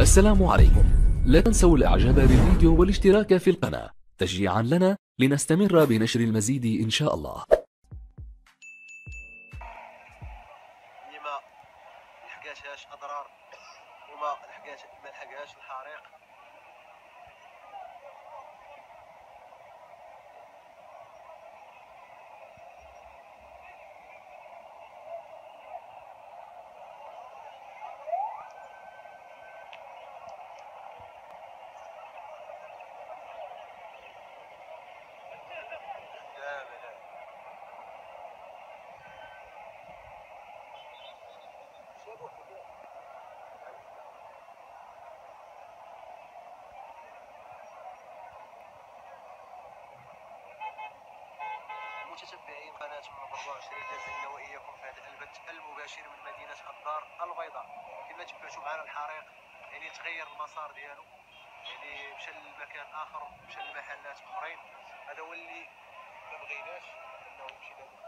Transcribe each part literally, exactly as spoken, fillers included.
السلام عليكم. لا تنسوا الاعجاب بالفيديو والاشتراك في القناة تشجيعا لنا لنستمر بنشر المزيد ان شاء الله. اللي ما لحقاتهاش اضرار وما لحقات ما لحقهاش الحريق. متتبعين قناة أربعة وعشرين لازلنا وإياكم في هذا البث المباشر من مدينة الدار البيضاء. كما تبعتوا معنا الحريق يعني تغير المسار ديالو، يعني مشى لمكان آخر، مشى لمحلات أخرين. هذا هو اللي ما بغيناش أنه يمشي لهذا.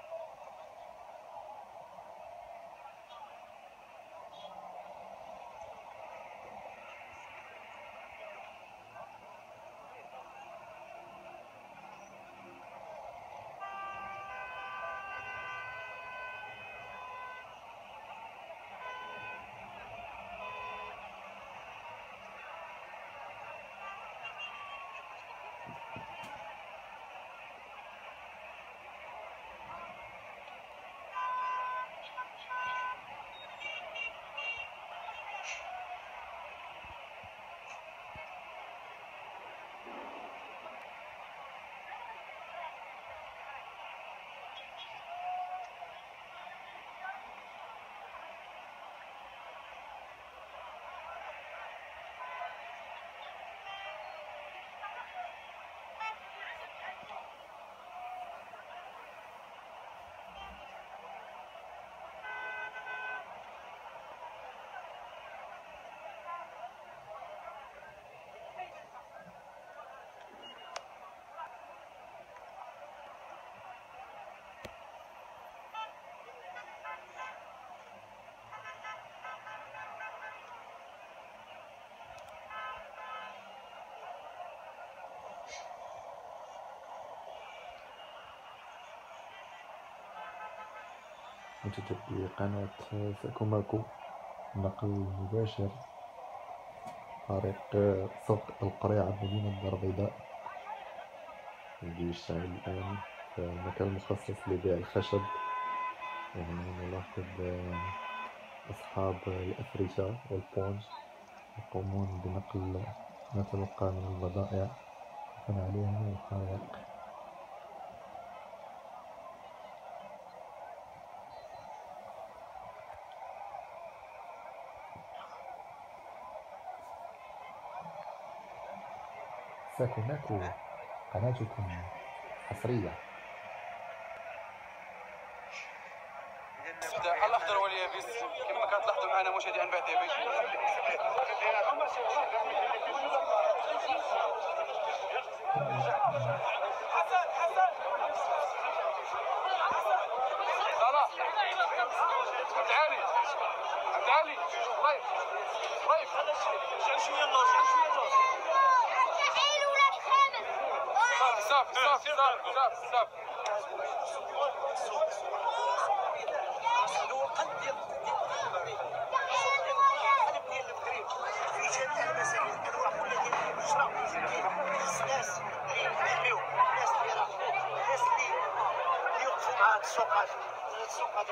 متتبعي قناة ساكوماكو، نقل مباشر طريق سوق القريعة بمدينة الدار البيضاء الذي يشتغل الآن في المكان المخصص لبيع الخشب. يعني نلاحظ أصحاب الأفرشة والبونج يقومون بنقل ما تبقى من البضائع يكون عليهم الحرائق. ساكوماكو، قناتكم حصرية. الأخضر واليابس كما كتلاحظوا معنا مشاهدي أنباء تي في. حسن حسن صلاح عبد العالي عبد العالي لايف لايف شعل شوية النور شعل شوية النور. صافي صافي صافي صافي صافي. السوقات السوقات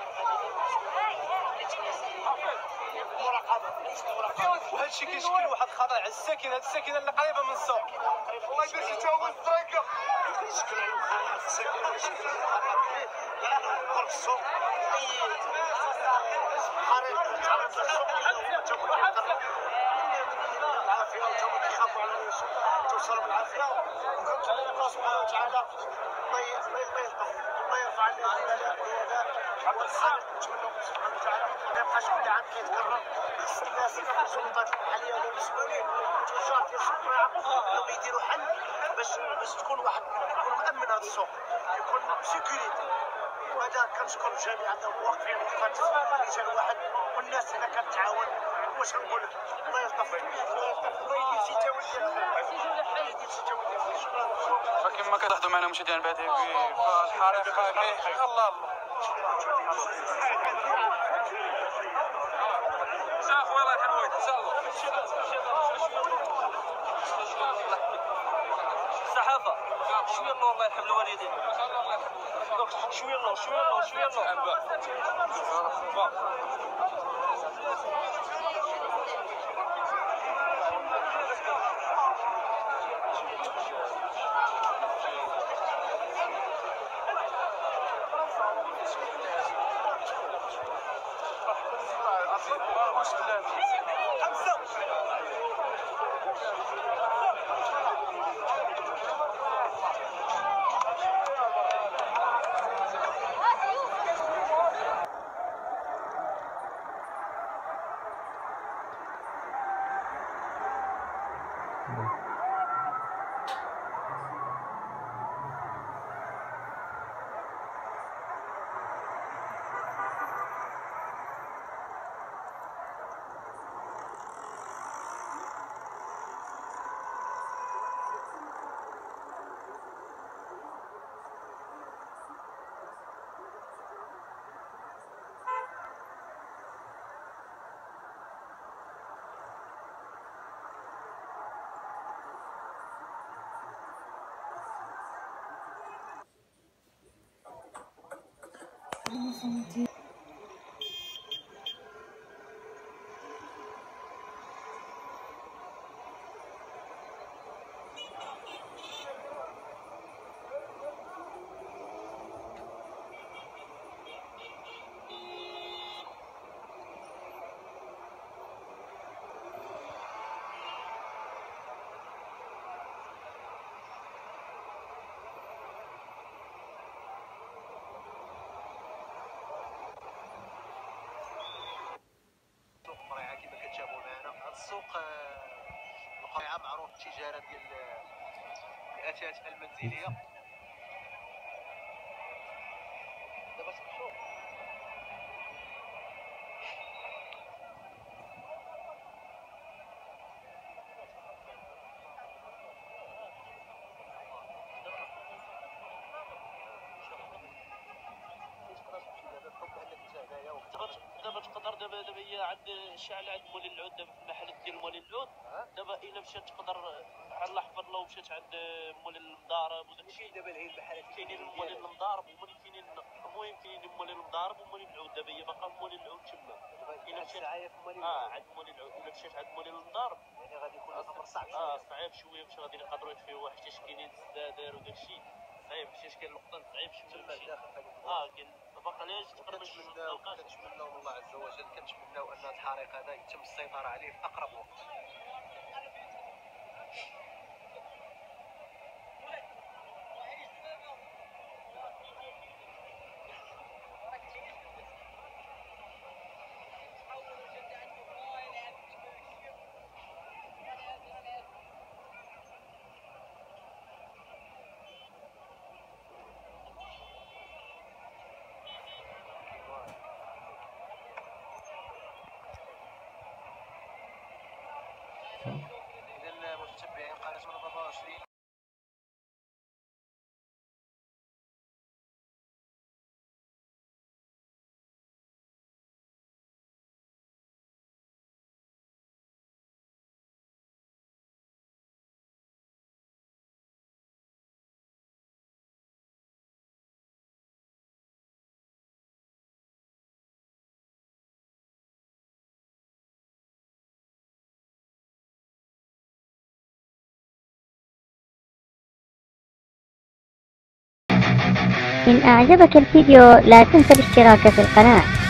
وهذا الشيء كيشكل واحد الخطر على الساكن، هذه الساكنه اللي قريبه من السوق. الله يبارك فيك تا هو السترايكر كيشكل عليهم خطر الساكنه، كيشكل عليهم خطر كبير لان قرب السوق اي حريق تعرض للسوق تكون العافيه وتما كيخافوا على الناس توصل بالعافيه. وكنتمنى الله سبحانه وتعالى ما يلطف ما يرفع علينا البلاء والوباء والخير. نتمنى الله سبحانه وتعالى ما يبقاش كل عام كيتكرر. خص الناس السلطات المحليه والمسؤولين والتجار ديال السوق انهم يديروا حل باش باش تكون واحد يكون مامن هذا السوق، يكون سيكوريتي. وهذا كنشكر الجميع انهم واقفين وقفات رجال واحد والناس هنا كتعاون واش غنقول لك الله يلطف الله يلطف الله يدير شي تاويل ديال فكما كتلاحظوا معنا مشاهدينا بعد فالحريق كيحيى الله الله شافوا الله يرحم والديك ان شاء الله الصحافه شويه الله الله يرحم الوالدين شويه الله شويه الله شويه الله السوق القريعه معروف التجاره ديال الاثاث المنزليه. دابا تشوف دابا تقدر دابا دابا هي عند الشعله عند مولين العود دابا في المحل ديال مولين العود دابا الا مشات تقدر على الله يحفظ الله ومشات عند مولين المضارب وداك الشيء. دابا هي المحلات كاينين مولين المضارب ومولين كاينين المهم كاينين مولين المضارب ومولين العود دابا هي باقا مولين العود تما. الا مشات في مولين اه عند مولين العود الا مشات عند مولين المضارب يعني غادي يكون الامر صعب شويه. اه صعيب شويه باش غادي يقدروا يطفيو واحد حيت كاينين السدادر وداك الشيء صعيب حيت كاين الوقت صعيب شويه اه كاين باقا ليش تقريبا كنتمناو من الله عز وجل كنتمناو ان الحريق هذا يتم السيطره عليه في اقرب وقت. إذا متتبعين قناة من أربعة وعشرين إن أعجبك الفيديو لا تنسى الاشتراك في القناة.